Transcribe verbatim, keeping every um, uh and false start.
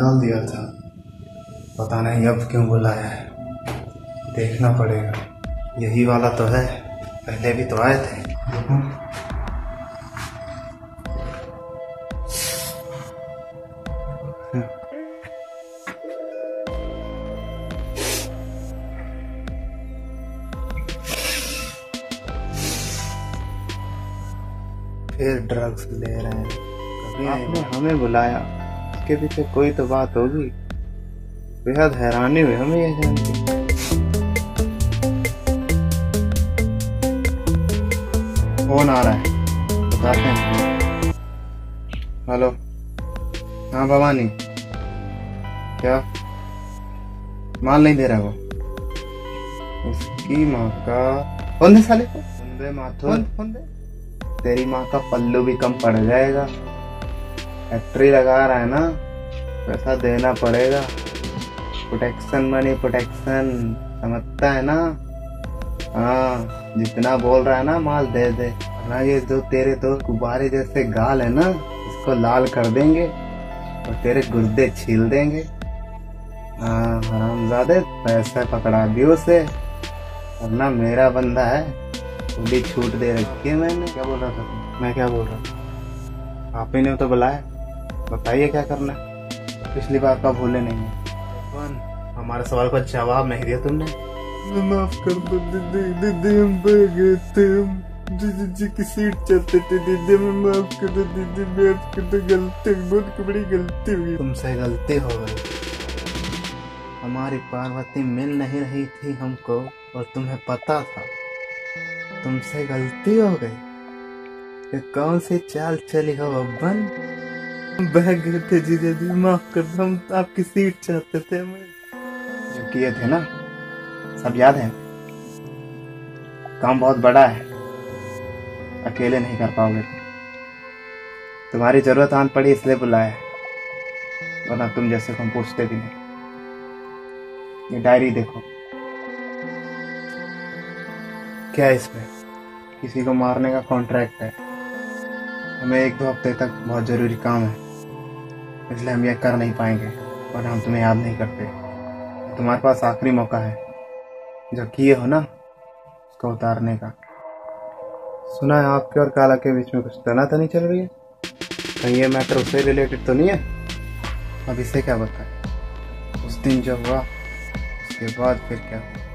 डाल दिया था, पता नहीं अब क्यों बुलाया है। देखना पड़ेगा, यही वाला तो है, पहले भी तो आए थे। फिर ड्रग्स ले रहे हैं। कभी आपने हमें बुलाया, इसके पीछे कोई तो बात होगी। बेहद हैरानी हुई हमें ये जान के। फोन आ रहा है, बताते हैं। हेलो, हाँ भवानी, क्या माल नहीं दे रहा वो? उसकी माँ का फोन दे साले को, फोन दे माथुर, फोन दे। तेरी माँ का पल्लू भी कम पड़ जाएगा। फैक्ट्री लगा रहा है ना, पैसा देना पड़ेगा। प्रोटेक्शन मनी प्रोटेक्शन, समझता है ना? हाँ, जितना बोल रहा है ना माल दे दे, वरना ये जो तेरे तो गुब्बारे जैसे गाल है ना, इसको लाल कर देंगे और तेरे गुर्दे छील देंगे। हाँ हरामजादे, पैसा पकड़ा दियो उसे, वरना मेरा बंदा है। पूरी छूट दे रखी है मैंने। क्या बोल रहा था? मैं क्या बोल रहा था? आप ही ने तो बुलाया, बताइए क्या करना है। पिछली बार का भूले नहीं है। हमारे सवाल का जवाब नहीं दिया तुमने। माफ कर दो दीदी, दीदी हम बह गए थे, हम दीदी जी की सीट चाहते थे। दीदी मैं माफ कर दो दीदी, माफ कर दो, गलती बहुत बड़ी गलती हुई। तुमसे गलती हो गई। हमारी पार्वती मिल नहीं रही थी हमको और तुम्हें पता था। तुमसे गलती हो गई। ये कौन सी चाल चली हो अब्बन? बह गए थे जीजा जी, माफ कर दो, हम आपकी सीट चाहते थे। हमें जो किए थे ना, सब याद है। काम बहुत बड़ा है, अकेले नहीं कर पाओगे। तुम्हारी जरूरत आन पड़ी इसलिए बुलाया, वरना तुम जैसे को हम पूछते भी नहीं। ये डायरी देखो, क्या है इसमें? किसी को मारने का कॉन्ट्रैक्ट है। हमें एक दो हफ्ते तक बहुत जरूरी काम है, इसलिए हम ये कर नहीं पाएंगे, और हम तुम्हें याद नहीं करते। तुम्हारे पास आखिरी मौका है, जो किए हो ना उसको उतारने का। सुना है आपके और काला के बीच में कुछ तनातनी चल रही है, कहीं ये मैटर उससे रिलेटेड तो नहीं है? अब इसे क्या बताए? उस दिन जो हुआ उसके बाद फिर क्या?